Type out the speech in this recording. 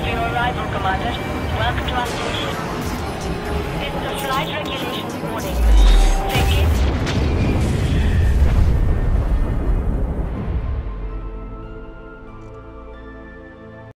your arrival, Commander. Welcome to our station. This is a flight regulations warning.